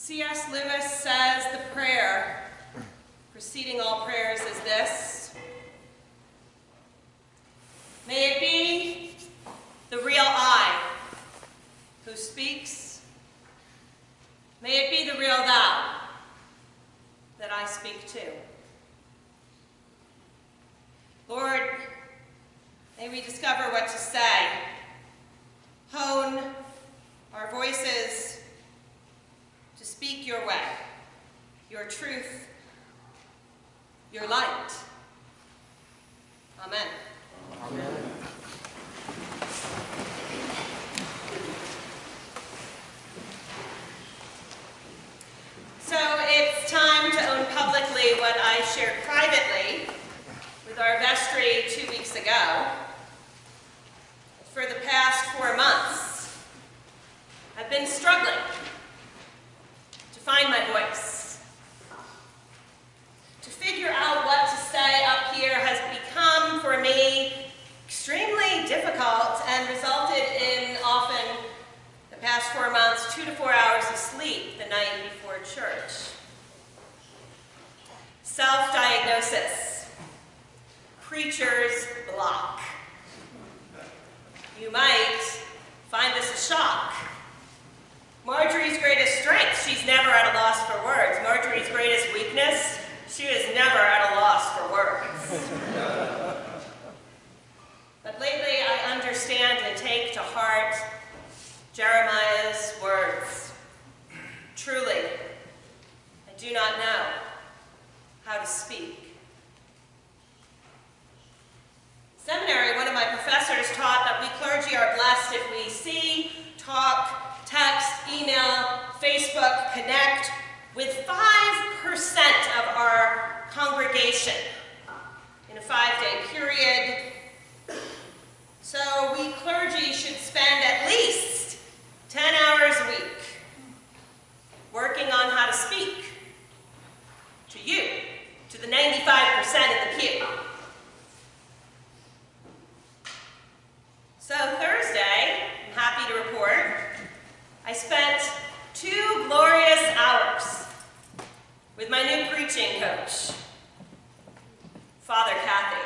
C.S. Lewis says the prayer preceding all prayers is this: may it be the real I who speaks. May it be the real thou that I speak to. Lord, may we discover what to say, hone our voices to speak your way, your truth, your light. Amen. Amen. So it's time to own publicly what I shared privately with our vestry 2 weeks ago. For the past 4 months, I've been struggling to find my voice. To figure out what to say up here has become, for me, extremely difficult and resulted in often, the past 4 months, 2 to 4 hours of sleep the night before church. Self-diagnosis. Creature's block. You might find this a shock. Marjorie's greatest strength, she's never at a loss for words. Marjorie's greatest weakness, she is never at a loss for words. But lately I understand and take to heart Jeremiah's words. Truly, I do not know how to speak. Seminary, one of my professors taught that we clergy are blessed if we see, talk, text, email, Facebook, connect with 5% of our congregation in a 5-day period. So we clergy should spend at least 10 hours a week working on how to speak to you, to the 95% in the pew. So Thursday, I'm happy to report, I spent 2 glorious hours with my new preaching coach, Father Kathy,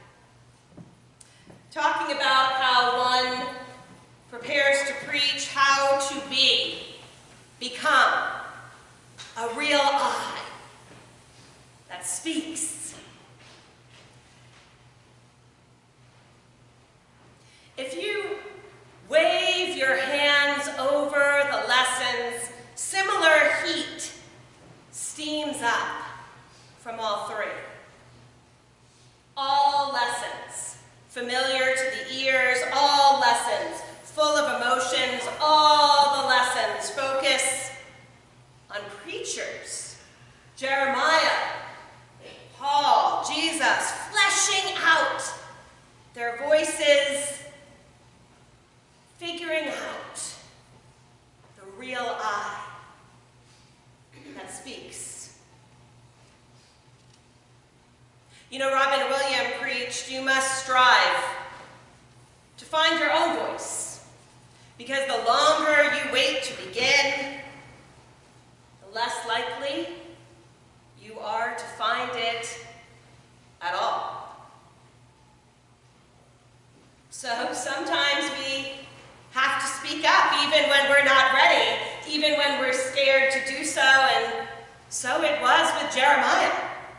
talking about how one prepares to preach, how to become a real I that speaks. If you wave your hands over the lessons, similar heat steams up from all 3. All lessons familiar to the ears, all lessons full of emotions, all the lessons focus on preachers, Jeremiah, Paul, Jesus, fleshing out their voices, figuring out the real I that speaks. You know, Robin Williams preached, you must strive to find your own voice, because the longer you wait to begin, the less likely you are to find it at all. So sometimes we have to speak up even when we're not ready, even when we're scared to do so, and so it was with Jeremiah.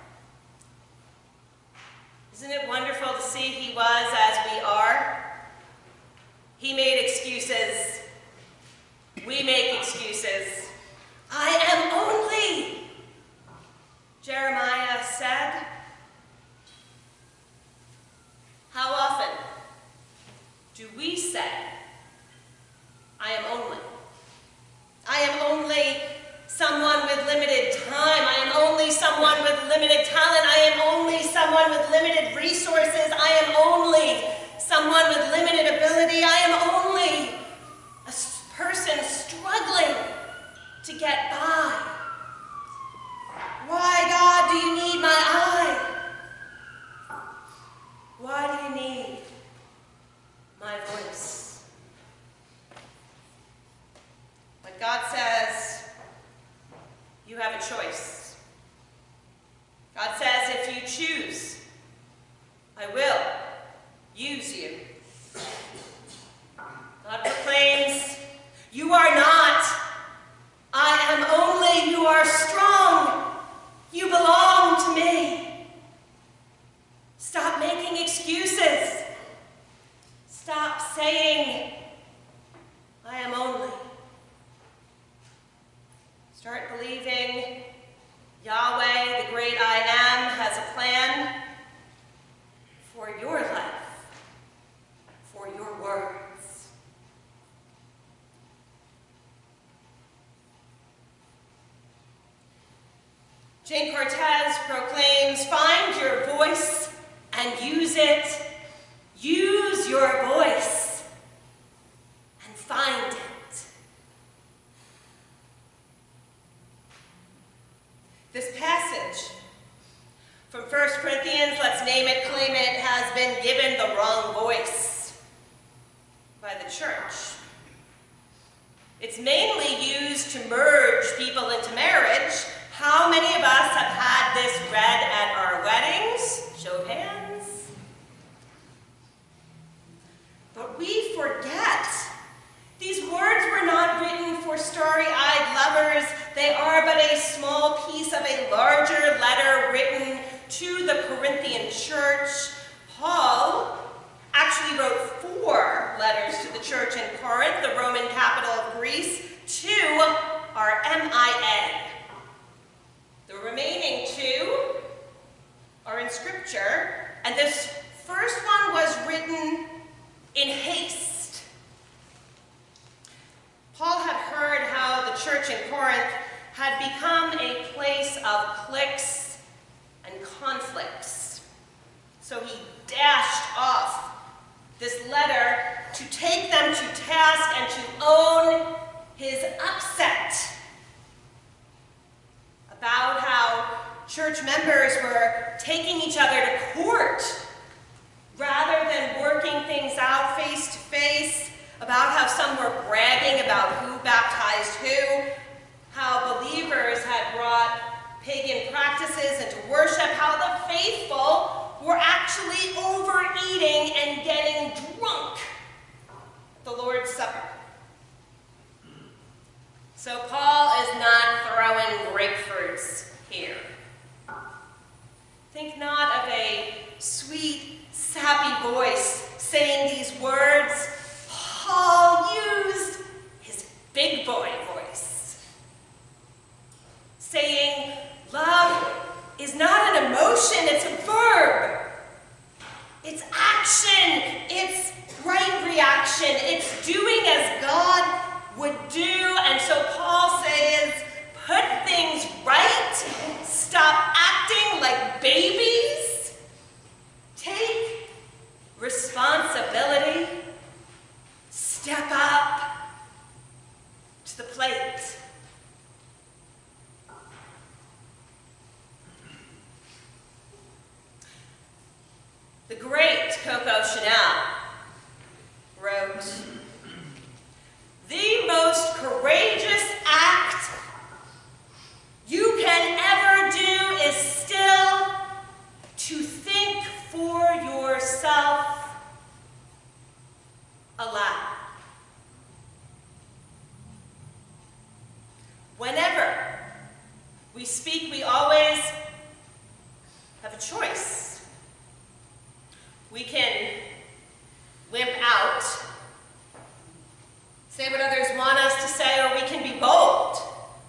Isn't it wonderful to see he was as we are? He made excuses. We make excuses. I am only, Jeremiah said. How often do we say, I am only? I am only someone with limited time. I am only someone with limited talent. I am only someone with limited resources. I am only someone with limited ability. I am only a person struggling to get by. Why, God, do you need my eye? Why do you need my voice? But God says, you have a choice. God says, if you choose, I will use you. God proclaims, you are not. I am only. You are strong. You belong to me. Stop making excuses. Stop saying, I am only. Start believing Yahweh, the great I Am, has a plan for your life, for your words. Jane Cortez proclaims, find your voice and use it. Use your voice and find it. This passage from 1 Corinthians, let's name it, claim it, has been given the wrong voice by the church. It's mainly used to merge people into marriage. How many of us have had this read at our weddings? Show of hands. But we forget. These words were not written for starry-eyed lovers. They are but a small piece of a larger letter written to the Corinthian church. Paul actually wrote 4 letters to the church in Corinth, the Roman capital of Greece. 2 are MIA. The remaining 2 are in Scripture, and this first one was written in haste. Paul had heard how the church in Corinth had become a place of cliques and conflicts. So he dashed off this letter to take them to task and to own his upset about how church members were taking each other to court rather than working things out face to face, about how some were bragging about who baptized who, how believers had brought pagan practices into worship, how the faithful were actually overeating and getting drunk at the Lord's Supper. So Paul is not throwing grapefruits here. Think not of a sweet, sappy voice saying these words. Paul used his big boy voice, saying, love is not an emotion, it's a verb. It's action, it's right reaction, it's doing as God would do. And so Paul says, put things right, stop acting like babies, take responsibility, step up to the plate. The great Coco Chanel wrote, the most courageous act you can ever do is still to think for yourself aloud. Whenever we speak, we always have a choice. We can limp out, say what others want us to say, or we can be bold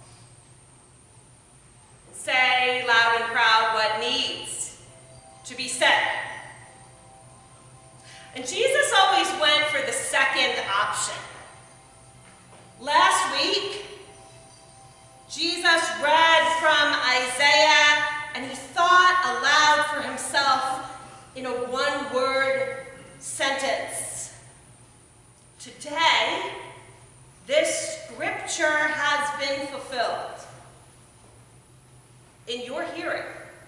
and say loud and proud what needs to be said. And Jesus always went for the second option. Last week, Jesus read from Isaiah, and he thought aloud for himself in a one-word sentence. Today, this scripture has been fulfilled in your hearing.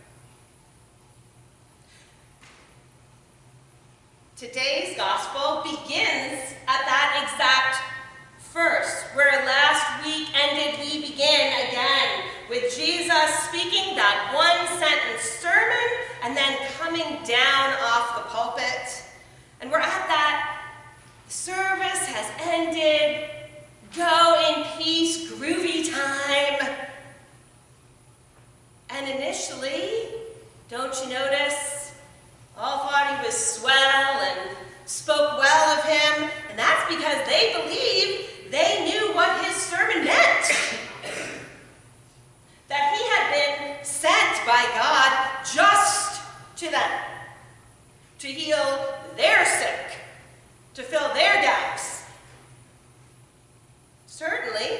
Today's gospel begins at that exact verse, where last week ended. We begin again with ended. Go in peace, groovy time. And initially, don't you notice, all thought he was swell and spoke well of him, and that's because they believed they knew what his sermon meant. That he had been sent by God just to them, to heal their sick, to fill their gaps. Certainly,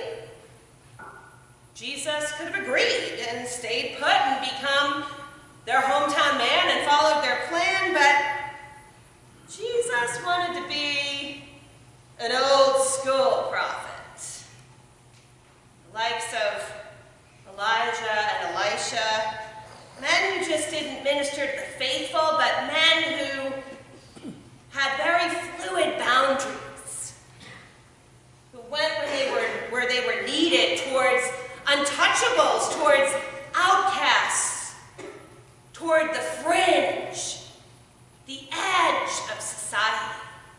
Jesus could have agreed and stayed put and become their hometown man and followed their plan, but Jesus wanted to be an old school prophet. The likes of Elijah and Elisha, men who just didn't minister to the faithful, but men who had very fluid boundaries, who went where they were needed, towards untouchables, towards outcasts, toward the fringe, the edge of society.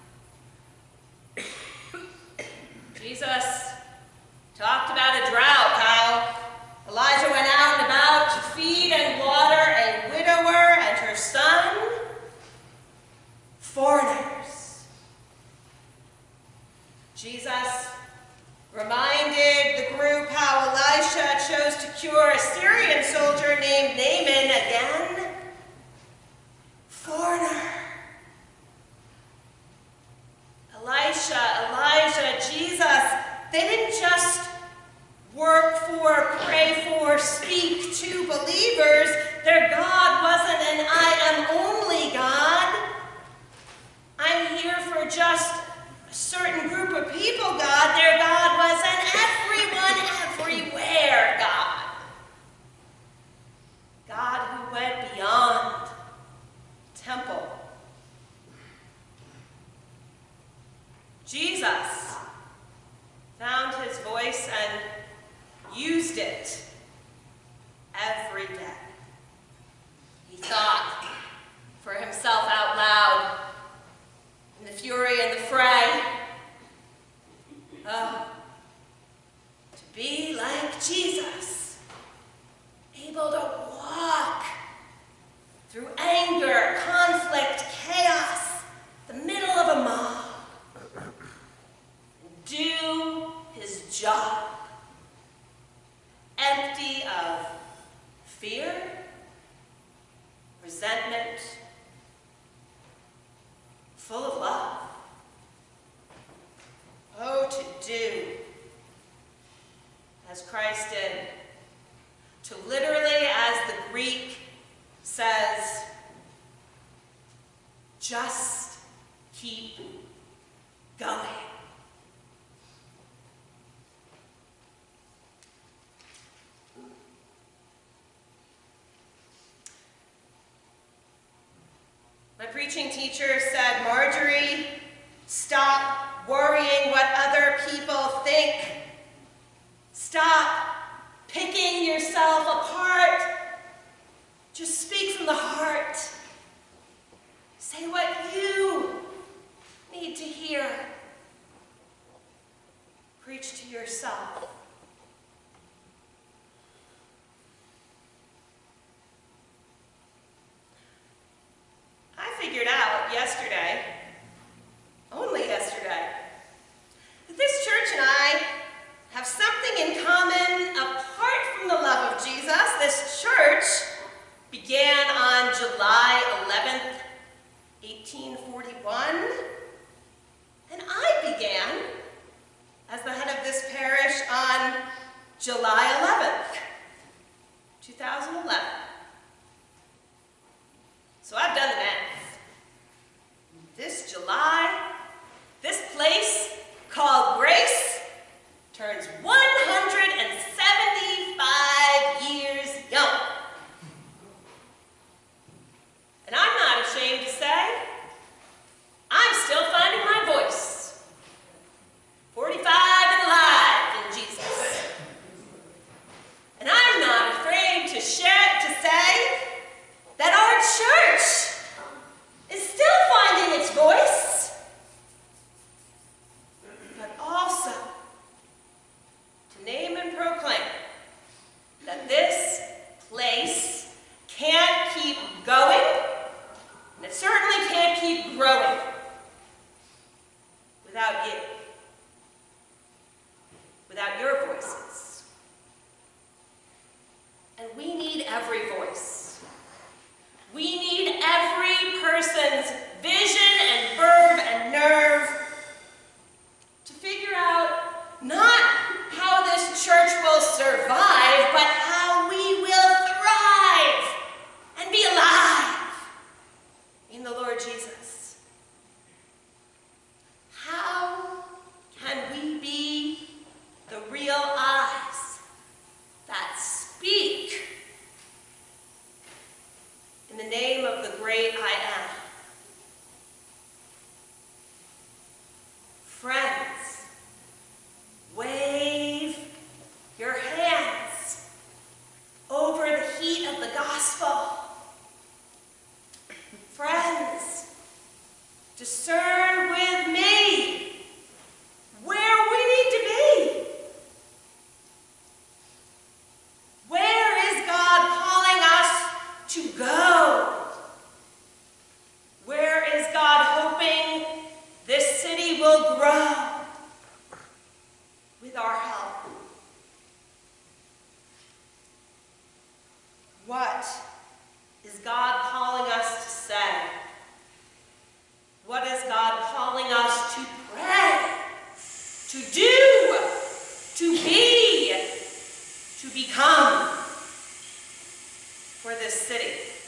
Jesus talked about a drought, how Elijah went out and about to feed and water a widower and her son, foreigners. Jesus reminded the group how Elisha chose to cure a Syrian soldier named Naaman again. Foreigner. Elisha, Elijah, Jesus, they didn't just work for, pray for, speak to believers. Their God wasn't an I am only God. I'm here for just a certain group of people, God. Their God was an everyone, everywhere God. God who went beyond temple. Jesus found his voice and used it every day. He thought for himself out loud in the fury and the fray. Oh, to be like Jesus, able to walk through anger, conflict, chaos, the middle of a mob, and do his job, empty of fear, resentment, full of love. Oh, to do as Christ did, to literally, as the Greek says, just keep going. My preaching teacher said, Marjorie, stop worrying what other people think. Stop picking yourself apart. Just speak from the heart. Say what you need to hear. Preach to yourself. I figured out yesterday, only yesterday, that this church and I have something in common apart from the love of Jesus. This church began on July 11th, 1841, and I began as the head of this parish on July 11th, 2011. So I've done the math. This July, this place called Grace turns 175 years young. And I'm not ashamed to say, I'm still finding my voice. 45 and alive in Jesus. your voices. And we need every voice. We need every person's vision and verve and nerve to figure out not how this church will survive, but how we will thrive and be alive in the Lord Jesus. How can we be the real eyes that speak in the name of the great I am? Friends, wave your hands over the heat of the gospel. Friends, discern with me where we need to be. Where is God calling us to go? Where is God hoping this city will grow with our help? What is God calling us to say? What is God calling us to pray, to do, to be, to become for this city?